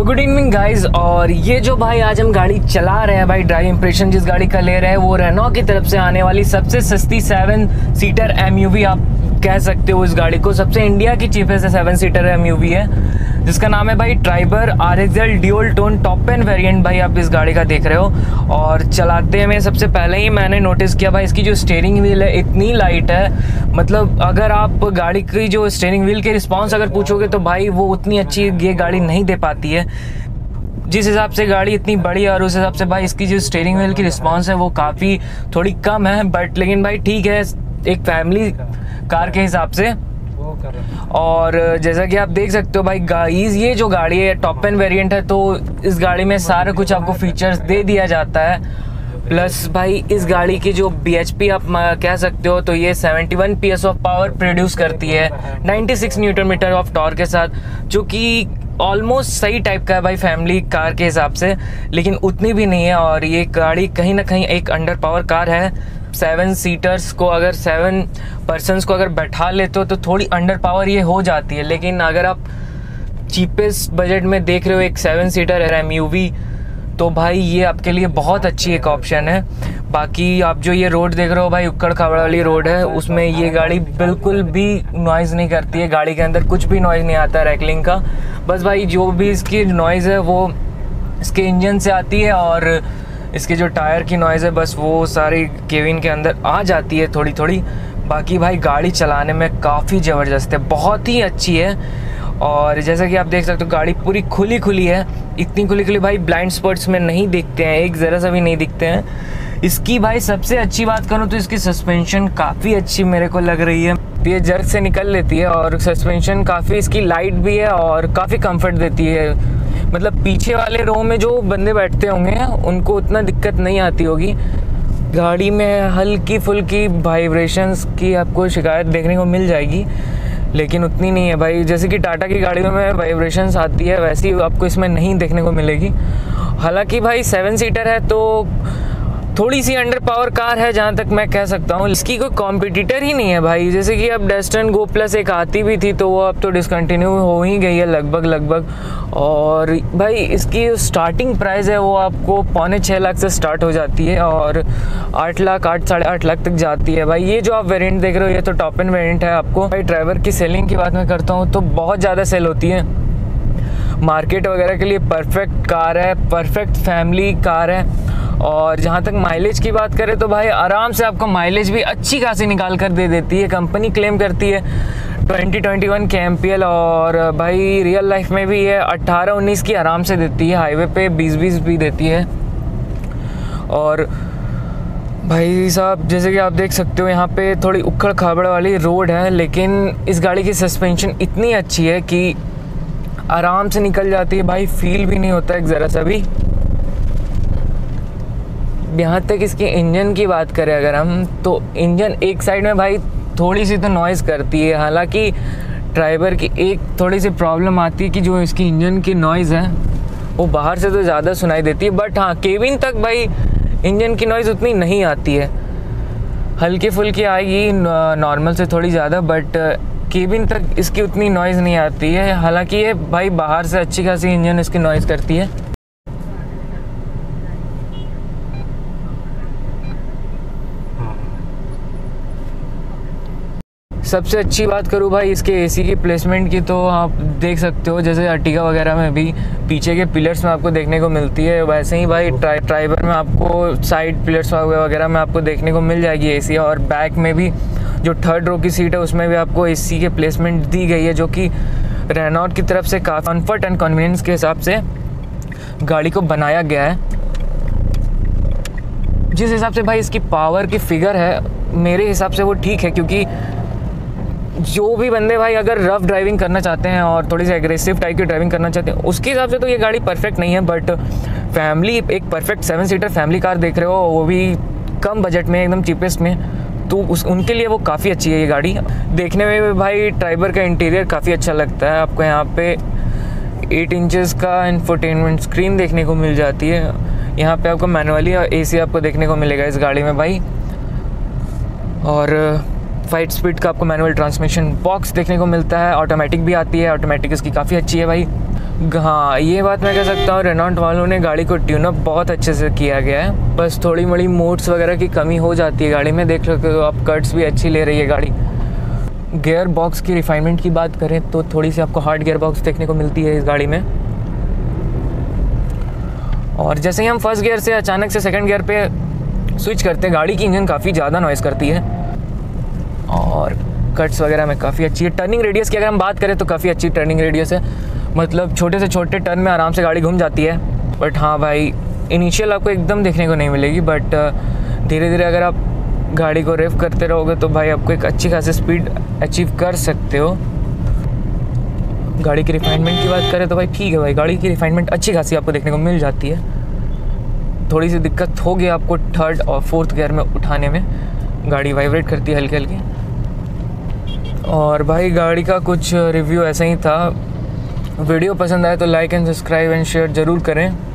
तो good evening guys. और ये जो भाई आज हम गाड़ी चला रहे हैं भाई, ड्राइव इंप्रेशन जिस गाड़ी का ले रहे हैं वो रेनॉ की तरफ से आने वाली सबसे सस्ती 7 सीटर एमयूवी आप कह सकते हो। इस गाड़ी को सबसे इंडिया की चीपेस्ट 7 सीटर एमयूवी है जिसका नाम है भाई Triber RXL dual tone top end variant. भाई आप इस गाड़ी का देख रहे हो और चलाते में सबसे पहले ही मैंने नोटिस किया भाई इसकी जो स्टीयरिंग व्हील है इतनी लाइट है। मतलब अगर आप गाड़ी की जो स्टीयरिंग व्हील के रिस्पॉन्स अगर पूछोगे तो भाई वो उतनी अच्छी ये गाड़ी नहीं दे पाती है। जिस हिसाब से गाड़ी इतनी बड़ी है और उस हिसाब से भाई इसकी जो स्टीयरिंग व्हील की रिस्पॉन्स है वो काफ़ी थोड़ी कम है, बट लेकिन भाई ठीक है एक फैमिली कार के हिसाब से। और जैसा कि आप देख सकते हो भाई गाइस ये जो गाड़ी है टॉप एंड वेरिएंट है, तो इस गाड़ी में सारा कुछ आपको फीचर्स दे दिया जाता है। प्लस भाई इस गाड़ी की जो BHP आप कह सकते हो तो ये 71 PS ऑफ पावर प्रोड्यूस करती है 96 न्यूटन मीटर ऑफ टॉर्क के साथ, जो कि ऑलमोस्ट सही टाइप का है भाई फैमिली कार के हिसाब से, लेकिन उतनी भी नहीं है। और ये गाड़ी कहीं ना कहीं एक अंडर पावर कार है। 7 सीटर्स को अगर 7 पर्सन्स को अगर बैठा लेते हो तो थोड़ी अंडर पावर ये हो जाती है, लेकिन अगर आप चीपेस्ट बजट में देख रहे हो एक 7 सीटर एमयूवी तो भाई ये आपके लिए बहुत अच्छी एक ऑप्शन है। बाकी आप जो ये रोड देख रहे हो भाई उक्कड़ खाबड़ वाली रोड है, उसमें ये गाड़ी बिल्कुल भी नॉइज़ नहीं करती है। गाड़ी के अंदर कुछ भी नॉइज़ नहीं आता रैकलिंग का। बस भाई जो भी इसकी नॉइज़ है वो इसके इंजन से आती है और इसके जो टायर की नॉइज़ है बस वो सारी केबिन के अंदर आ जाती है थोड़ी थोड़ी। बाकी भाई गाड़ी चलाने में काफ़ी ज़बरदस्त है, बहुत ही अच्छी है। और जैसा कि आप देख सकते हो गाड़ी पूरी खुली खुली है, इतनी खुली खुली भाई ब्लाइंड स्पॉट्स में नहीं दिखते हैं, एक ज़रा सा भी नहीं दिखते हैं। इसकी भाई सबसे अच्छी बात करूँ तो इसकी सस्पेंशन काफ़ी अच्छी मेरे को लग रही है। ये जर्क से निकल लेती है और सस्पेंशन काफ़ी इसकी लाइट भी है और काफ़ी कंफर्ट देती है। मतलब पीछे वाले रो में जो बंदे बैठते होंगे उनको उतना दिक्कत नहीं आती होगी। गाड़ी में हल्की फुल्की वाइब्रेशंस की आपको शिकायत देखने को मिल जाएगी, लेकिन उतनी नहीं है भाई। जैसे कि टाटा की गाड़ियों में वाइब्रेशंस आती है वैसी आपको इसमें नहीं देखने को मिलेगी। हालांकि भाई 7 सीटर है तो थोड़ी सी अंडर पावर कार है जहाँ तक मैं कह सकता हूँ। इसकी कोई कॉम्पिटिटर ही नहीं है भाई। जैसे कि अब डस्टन गो प्लस एक आती भी थी तो वो अब तो डिसकंटिन्यू हो ही गई है लगभग। और भाई इसकी स्टार्टिंग प्राइस है वो आपको 5.25 लाख से स्टार्ट हो जाती है और 8 लाख 8-8.5 लाख तक जाती है भाई। ये जो आप वेरिएंट देख रहे हो ये तो टॉप एंड वेरिएंट है। आपको भाई ड्राइवर की सेलिंग की बात मैं करता हूँ तो बहुत ज़्यादा सेल होती है, मार्केट वगैरह के लिए परफेक्ट कार है, परफेक्ट फैमिली कार है। और जहाँ तक माइलेज की बात करें तो भाई आराम से आपको माइलेज भी अच्छी खासी निकाल कर दे देती है। कंपनी क्लेम करती है 20-21 kmpl और भाई रियल लाइफ में भी ये 18-19 की आराम से देती है, हाईवे पे 20-20 भी देती है। और भाई साहब जैसे कि आप देख सकते हो यहाँ पे थोड़ी उखड़ खाबड़ वाली रोड है, लेकिन इस गाड़ी की सस्पेंशन इतनी अच्छी है कि आराम से निकल जाती है भाई, फील भी नहीं होता एक ज़रा सा भी। यहाँ तक इसके इंजन की बात करें अगर हम तो इंजन एक साइड में भाई थोड़ी सी तो नॉइज़ करती है। हालांकि ड्राइवर की एक थोड़ी सी प्रॉब्लम आती है कि जो इसकी इंजन की नॉइज़ है वो बाहर से तो ज़्यादा सुनाई देती है, बट हाँ केबिन तक भाई इंजन की नॉइज़ उतनी नहीं आती है। हल्की फुल्की आएगी नॉर्मल से थोड़ी ज़्यादा, बट केबिन तक इसकी उतनी नॉइज़ नहीं आती है। हालांकि ये भाई बाहर से अच्छी खासी इंजन इसकी नॉइज़ करती है। सबसे अच्छी बात करूँ भाई इसके AC की प्लेसमेंट की तो आप देख सकते हो जैसे अर्टिगा वगैरह में भी पीछे के पिलर्स में आपको देखने को मिलती है, वैसे ही भाई ट्राइबर में आपको साइड पिलर्स वगैरह में आपको देखने को मिल जाएगी AC। और बैक में भी जो 3rd रो की सीट है उसमें भी आपको AC के प्लेसमेंट दी गई है, जो कि रेनॉ की तरफ से काफ़ी कम्फर्ट एंड कन्वीनियंस के हिसाब से गाड़ी को बनाया गया है। जिस हिसाब से भाई इसकी पावर की फिगर है मेरे हिसाब से वो ठीक है, क्योंकि जो भी बंदे भाई अगर रफ ड्राइविंग करना चाहते हैं और थोड़ी सी एग्रेसिव टाइप की ड्राइविंग करना चाहते हैं उसके हिसाब से तो ये गाड़ी परफेक्ट नहीं है। बट फैमिली एक परफेक्ट 7 सीटर फैमिली कार देख रहे हो वो भी कम बजट में एकदम चीपेस्ट में, तो उनके लिए वो काफ़ी अच्छी है ये गाड़ी। देखने में भी भाई ट्राइबर का इंटीरियर काफ़ी अच्छा लगता है। आपको यहाँ पे 8 इंचेस का इंफोटेनमेंट स्क्रीन देखने को मिल जाती है। यहाँ पे आपको मैनुअली और AC आपको देखने को मिलेगा इस गाड़ी में भाई। और 5 स्पीड का आपको मैनुअल ट्रांसमिशन बॉक्स देखने को मिलता है। ऑटोमेटिक भी आती है, ऑटोमेटिक इसकी काफ़ी अच्छी है भाई। हाँ, ये बात मैं कह सकता हूँ, रेनॉल्ट वालों ने गाड़ी को ट्यून अप बहुत अच्छे से किया गया है। बस थोड़ी मोड़ी मोड्स वगैरह की कमी हो जाती है गाड़ी में, देख सकते हो आप, कट्स भी अच्छी ले रही है गाड़ी। गियर बॉक्स की रिफाइनमेंट की बात करें तो थोड़ी सी आपको हार्ड गियर बॉक्स देखने को मिलती है इस गाड़ी में। और जैसे ही हम फर्स्ट गियर से अचानक से सेकंड गियर पे स्विच करते हैं, गाड़ी की इंजन काफ़ी ज़्यादा नॉइज़ करती है और कट्स वगैरह में काफ़ी अच्छी है। टर्निंग रेडियस की अगर हम बात करें तो काफ़ी अच्छी टर्निंग रेडियस है, मतलब छोटे से छोटे टर्न में आराम से गाड़ी घूम जाती है। बट हाँ भाई, इनिशियल आपको एकदम देखने को नहीं मिलेगी, बट धीरे धीरे अगर आप गाड़ी को रेव करते रहोगे तो भाई आपको एक अच्छी खासी स्पीड अचीव कर सकते हो। गाड़ी की रिफाइनमेंट की बात करें तो भाई ठीक है भाई, गाड़ी की रिफाइनमेंट अच्छी खासी आपको देखने को मिल जाती है। थोड़ी सी दिक्कत होगी आपको थर्ड और फोर्थ गियर में उठाने में, गाड़ी वाइब्रेट करती है हल्की हल्की। और भाई गाड़ी का कुछ रिव्यू ऐसा ही था। वीडियो पसंद आए तो like and subscribe and share ज़रूर करें।